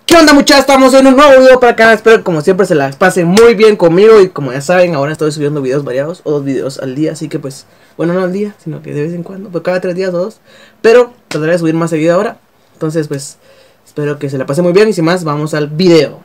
¿Qué onda, muchachos? Estamos en un nuevo video para el canal. Espero que como siempre se las pasen muy bien conmigo. Y como ya saben, ahora estoy subiendo videos variados o 2 videos al día. Así que pues, bueno, no al día, sino que de vez en cuando, pues cada 3 días o 2. Pero trataré de subir más seguido ahora. Entonces pues, espero que se la pasen muy bien. Y sin más, vamos al video.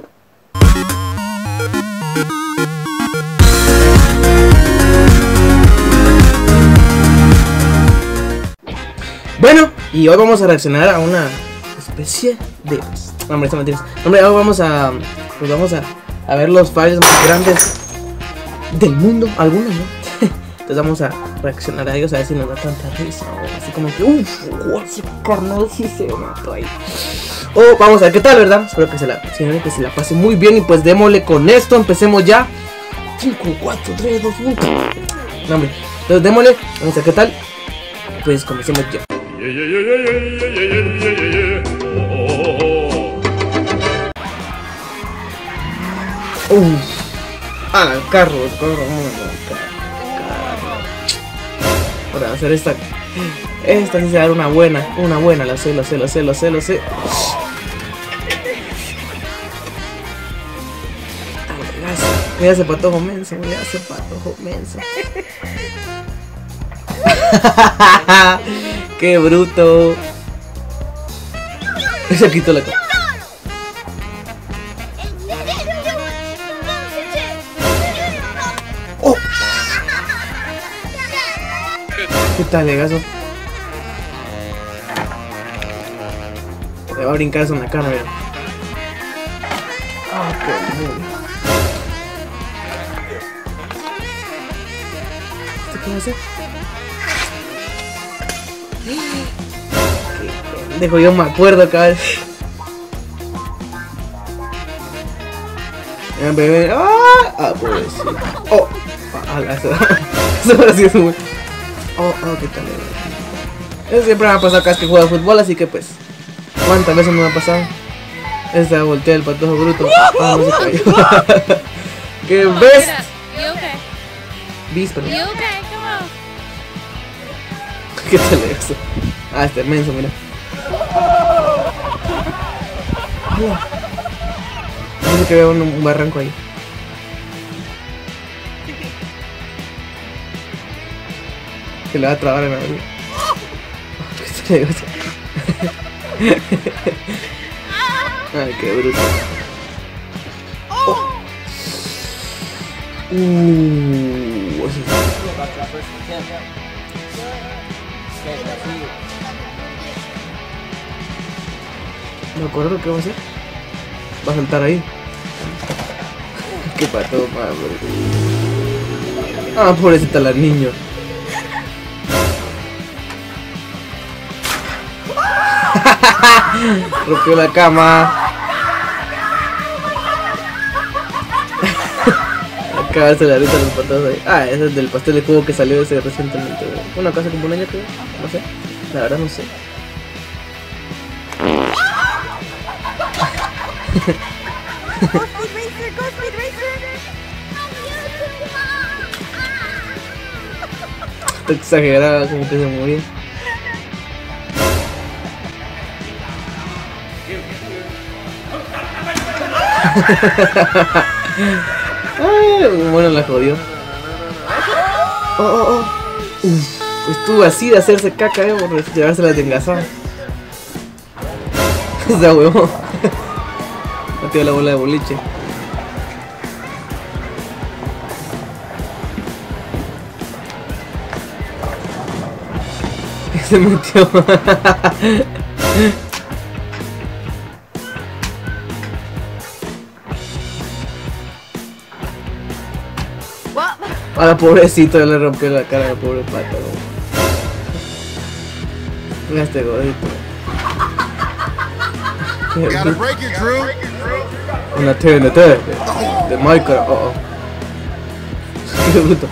Bueno, y hoy vamos a reaccionar a una especie de... No, hombre, son mentiras. Hombre, hoy vamos a... Pues vamos a ver los fallos más grandes del mundo. Algunos, ¿no? Entonces vamos a reaccionar a ellos, a ver si nos da tanta risa. O así como que... ese carnal sí se mató ahí. O vamos a ver qué tal, ¿verdad? Espero que se la pase muy bien. Y pues démosle con esto. Empecemos ya. 5, 4, 3, 2, 1. No, hombre. Entonces démosle. Vamos a ver qué tal. Pues comencemos ya. El carro. Para hacer esta sí se va a dar una buena, lo sé. Mira ese patojo menso, Qué bruto. Se quitó la cara. Oh. ¿Qué tal, legazo? Le va a brincar eso en la cara, mira. Qué bueno. ¿Qué va a hacer? Dejo, yo me acuerdo, cabrón. Pobrecito. Eso ahora sí es muy... qué tal. Eso siempre me ha pasado cada vez que juego fútbol, así que pues... ¿Cuántas veces me ha pasado? Esta voltea el patojo bruto. No se cayó. ¿Qué ves? ¿Viste? ¿Qué tal eso? Está inmenso, mira. Parece que veo un barranco ahí. Que le va a trabar en la vida. Ay, qué bruto. Me acuerdo qué va a hacer. Va a saltar ahí. Qué pato, madre. Pobrecita la niño. Rompió la cama. Acaba de la risa los patos ahí. Ese es del pastel de juego que salió ese recientemente. Una casa como un año, creo. No sé. La verdad no sé. Está exagerada, como que se murió. Bueno, la jodió. Estuvo así de hacerse caca, por llevarse la tengasada. Esa huevón. Metió la bola de boliche. Se metió. Pobrecito, le rompió la cara al pobre pato. Mira este gordito. Una TNT de Minecraft. Qué bruto.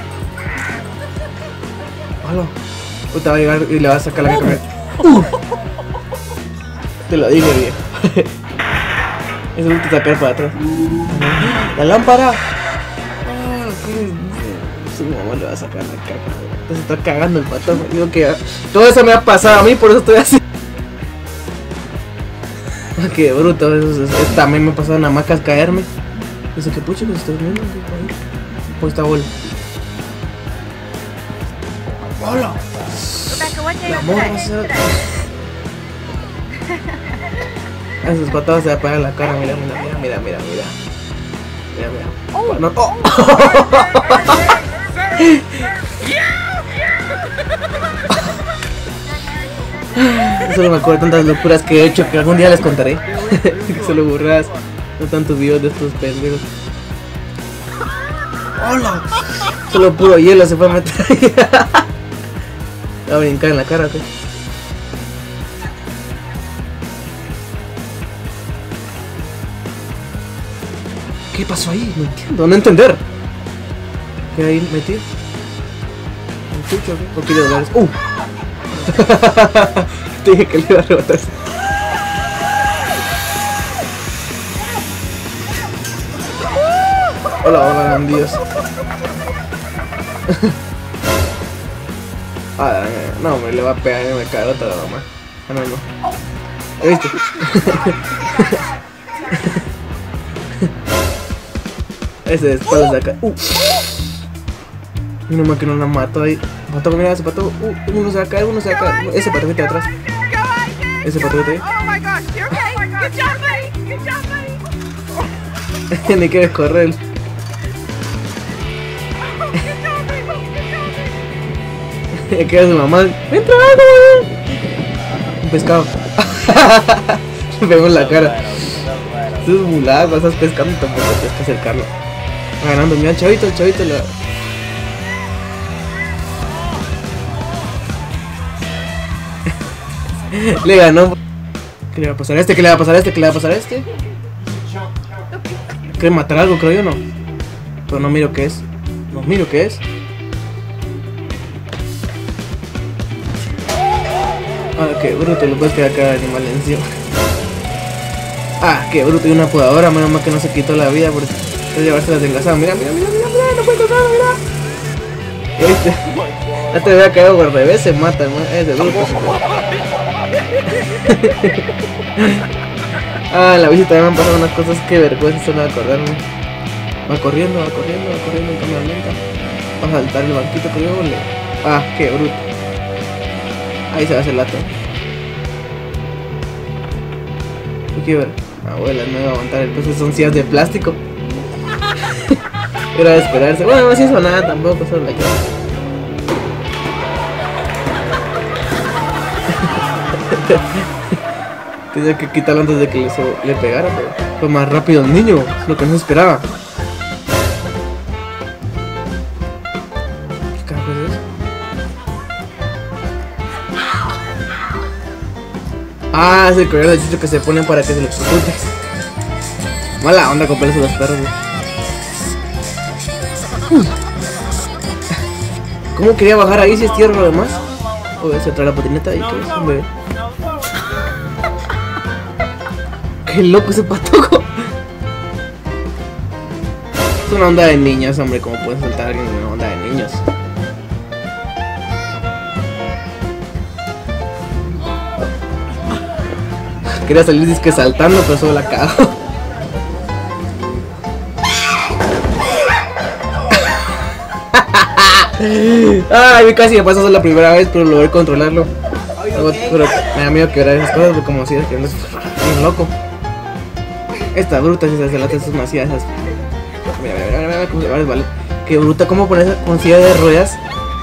Puta, va a llegar y le va a sacar la cara. Te lo dije, viejo. Es un sacar para atrás. La lámpara. Su mamá le va a sacar la caca. Se está cagando el pato. Digo que todo eso me ha pasado a mí, por eso estoy así. Qué bruto, también me pasaron hamacas caerme. Dice que pucha, pues estás viendo pues está bola. ¡Hola! La morra a esos patados se va a pegar la cara, mira. No. ¡Oh! Solo me acuerdo de tantas locuras que he hecho que algún día les contaré. Solo burras, no tantos videos de estos pendejos. ¡Hola! Solo puro hielo se fue a meter ahí. Va a brincar en la cara, ¿ok? ¿Qué pasó ahí? No entiendo, no entender. ¿Qué hay metido? ¿Un chucho o qué? ¿O quiere dólares? Te dije que le iba a rebotar. Hola, bandidos. No, me le va a pegar y me cae otra la mamá. No. ¿Viste? Ese de espaldas de acá. No más que no la mató ahí. Pato, mira ese pato. Uno se va a caer. Ese pato que está atrás. Ese pato que está ahí. Ni quieres correr. ¿Qué hace mamá? ¡Entra algo! Un pescado. Me pegó en la cara. Esto es mulago, estás pescando y tampoco tienes que acercarlo. Ganando, mira el chavito la... Le ganó. ¿Qué le va a pasar a este? ¿Quiere matar algo, creo yo, no? Pero no miro qué es. Qué bruto, le puedes quedar cada animal encima. Qué bruto, y una podadora, menos mal que no se quitó la vida por llevarse la desgasada. Mira, no puede tocar, mira. ¿Viste? Ya te había caído por revés, se mata, ¿no? Ese bruto. La bici también me han pasado unas cosas que vergüenza solo de acordarme. Va corriendo en cámara lenta. Va a saltar el banquito, creo. Qué bruto. Ahí se va a hacer lata. ¿Qué ver? Abuela, no iba a aguantar. Entonces son sillas de plástico. Era de esperarse. Bueno, no se hizo nada tampoco, solo la cara. Tenía que quitarlo antes de que le pegara, pero fue más rápido el niño, es lo que no se esperaba. ¿Qué carajo es eso? Es el collar de chicho que se ponen para que se lo execute. Mala onda comprarse los perros, ¿Cómo quería bajar ahí si es tierra lo demás? Se trae la patineta ahí, que es un bebé. Qué loco ese patojo. Es una onda de niños, hombre, como puede saltar alguien en una onda de niños. Quería salir disque saltando, pero solo la cago. Casi me pasó la primera vez, pero logré controlarlo. Pero me da miedo quebrar esas cosas, porque como si es que no es bien loco. Esta bruta si se hace lata, es una silla de esas. Mira, cómo se va a resbalar. Qué bruta, cómo pones con silla de ruedas.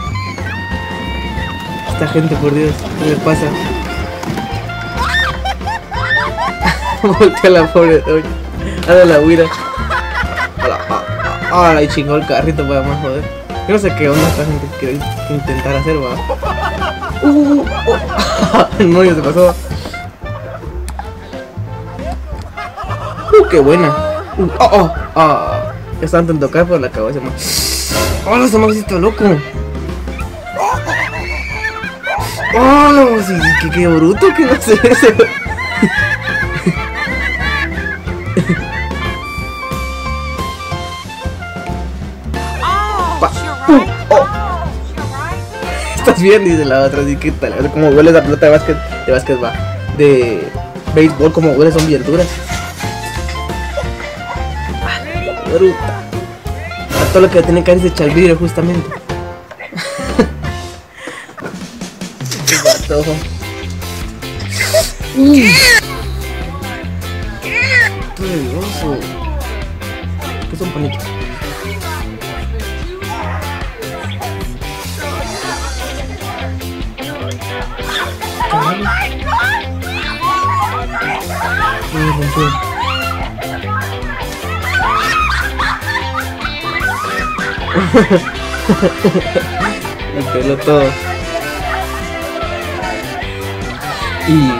Esta gente, por Dios, ¿qué le pasa? Voltea la pobre doña. Hazle la huida. Y chingó el carrito para más joder. Yo no sé qué onda esta gente quiere intentar hacer, va. No, ya se pasó. Qué buena. Ya están tan tocados por la cabeza, man. Ese magicito loco. Qué bruto que no sé eso. ¿Estás bien? Dice la otra, así que tal, como huele la pelota de básquet va. béisbol, como huele, son bien duras. Bruta. A todo lo que tiene que hacer es echar vidrio, justamente. Peligroso. ¿Qué son bonitos? Me peló todo. Y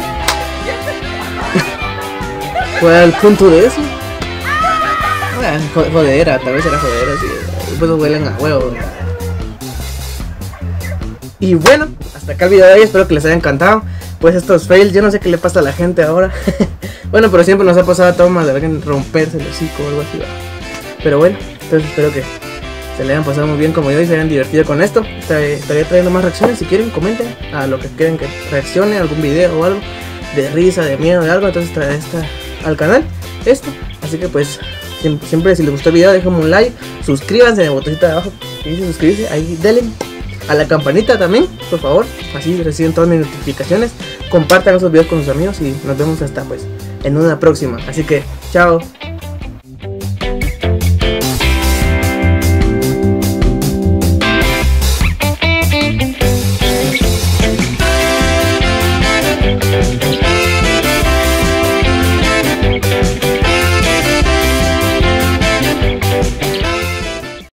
¿cuál era el punto de eso? Jodera, tal vez era jodera, sí. Pues huelen a huevo. Y bueno, hasta acá el video de hoy, espero que les haya encantado. Pues estos fails, yo no sé qué le pasa a la gente ahora. Bueno, pero siempre nos ha pasado a tomas de alguien romperse el hocico o algo así. Pero bueno, entonces espero que se le hayan pasado muy bien como yo y se hayan divertido con esto. Estaré trayendo más reacciones, si quieren comenten a lo que quieren que reaccione, algún video o algo de risa, de miedo, de algo, entonces traeré al canal esto. Así que pues siempre si les gustó el video déjenme un like, suscríbanse en el botoncito de abajo que dice suscribirse, ahí denle a la campanita también, por favor, así reciben todas mis notificaciones. Compartan esos videos con sus amigos y nos vemos hasta pues en una próxima. Así que chao.